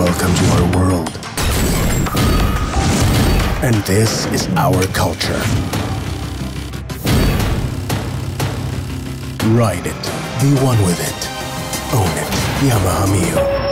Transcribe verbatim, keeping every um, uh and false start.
Welcome to our world. And this is our culture. Ride it. Be one with it. Own it. Yamaha Mio.